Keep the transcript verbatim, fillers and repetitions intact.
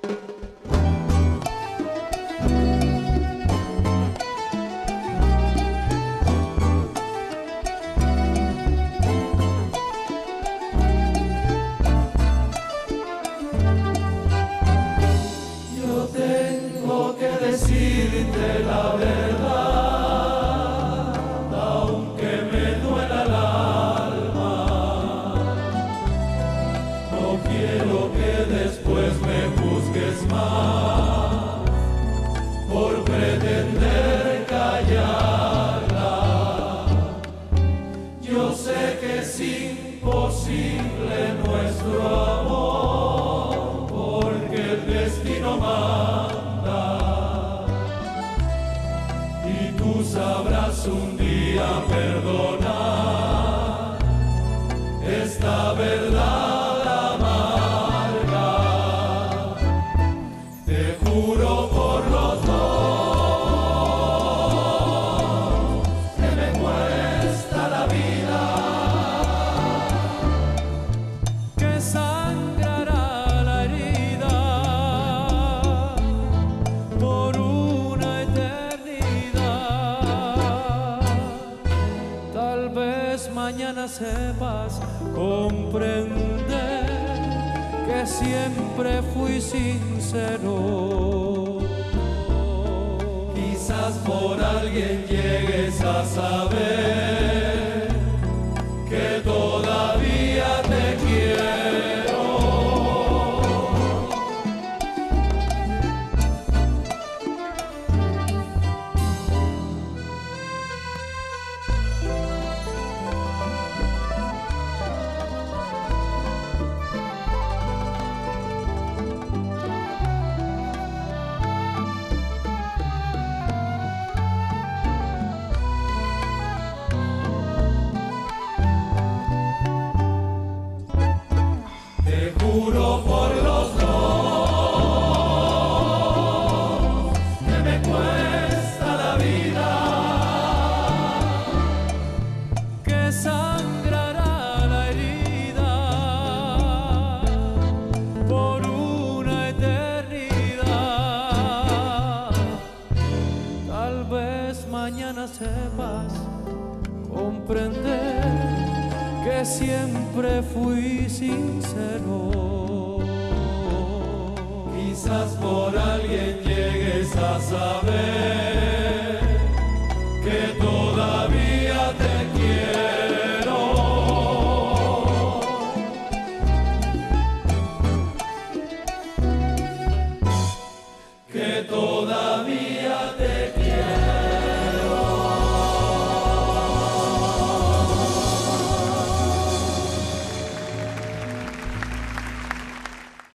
Decirte la verdad, aunque me duela el alma, no quiero que después me juzgues más por pretender callarla. Yo sé que es imposible nuestro amor, porque el destino manda. Y tú sabrás un día perdonar esta verdad amarga. Te juro por los dos que me cuesta la vida, que sangrará la herida por una eternidad. Tal vez mañana sepas comprender que siempre fui sincero. quizás por alguien llegues a saber que todavía te quiero. Te juro por los dos que me cuesta la vida, que sangrará la herida por una eternidad. Tal vez mañana sepas comprender que siempre fui sincero. quizás por alguien llegues a saber que todavía te quiero. Que todavía